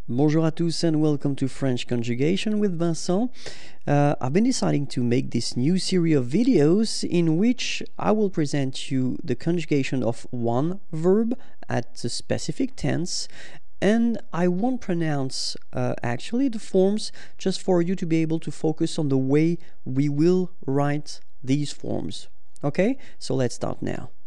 Bonjour à tous and welcome to French Conjugation with Vincent. I've been deciding to make this new series of videos in which I will present you the conjugation of one verb at a specific tense, and I won't pronounce actually the forms, just for you to be able to focus on the way we will write these forms. Okay, so let's start now.